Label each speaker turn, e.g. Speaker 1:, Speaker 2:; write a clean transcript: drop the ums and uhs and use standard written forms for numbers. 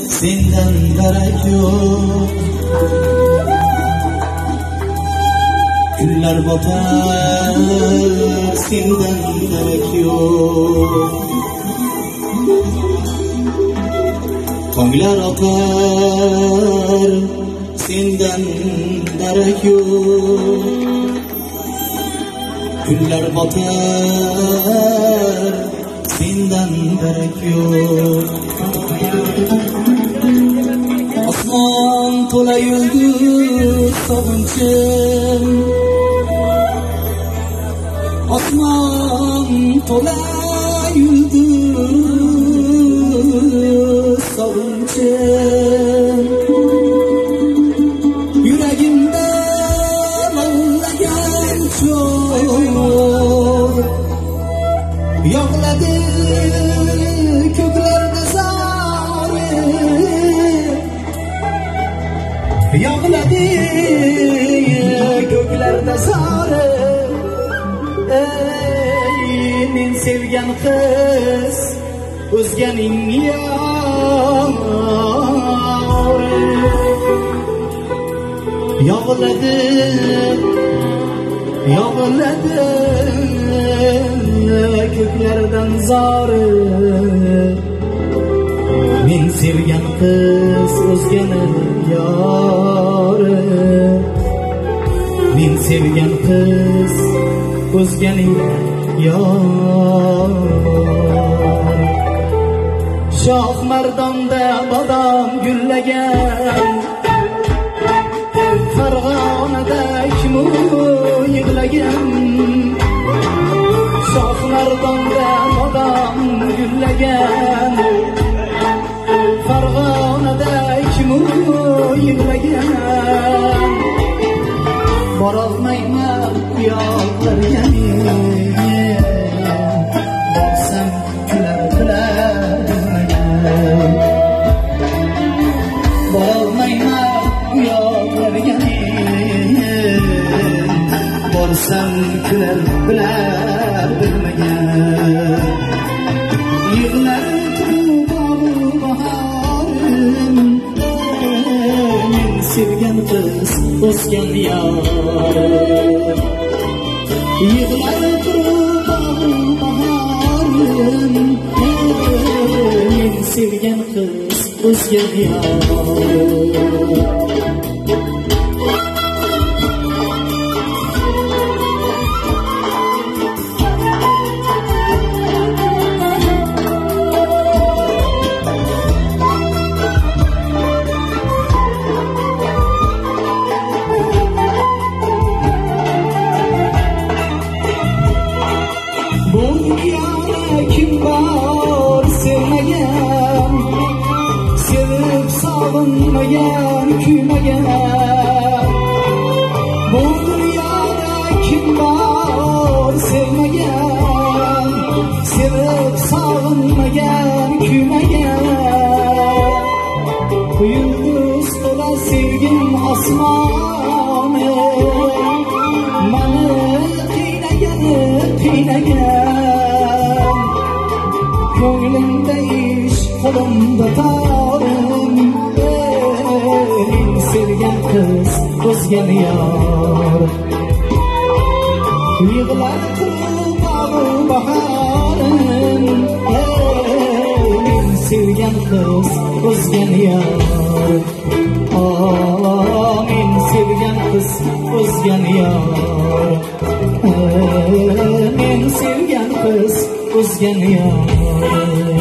Speaker 1: Sendan darak yok. Günler batar, senden darak yok. Tonglar otar, senden darak yok. Günler batar, senden darak yok. Osmon to'la yulduz sog'inchim, osmon to'la yulduz sog'inchim, yuragimda mollagan cho'g' yog'ladi ko'klarda zori, yog'ladi ko'klarda zori. Men sevgan qiz o'zganing yori, yog'ladi yog'ladi ko'klardan zori. Men sevgan qiz o'zganing yori, men sevgan qiz o'zganing yori. Shoh mardonda bodom gullagan, Farg'onada kim yig'lagan. Shoh mardonda bodom gullagan, Farg'onada kim yig'lagan. Borolmayman yo'qlarga men, borsam kular bilmagan. Borolmayman yo'qlarga men, borsam kular bilmagan. Yig'lar sevgan qiz o'zgan yor, yig'lar turib bahorim. Men sevgan qiz o'zgan yor. Kim bor sevmagan, sevib sog'inmagan, kuymagan. Bu dunyoda kim bor sevmagan, sevib sog'inmagan, kuymagan. Yulduz to'la sevgim osmoni, mani qiynagan. Ko'nglimda ish, qo'limda torim. Men sevgan qiz o'zgan yor, yig'lar turib bahorim. Men sevgan qiz o'zgan yor, men sevgan qiz o'zgan yor, men sevgan qiz o'zgan yor.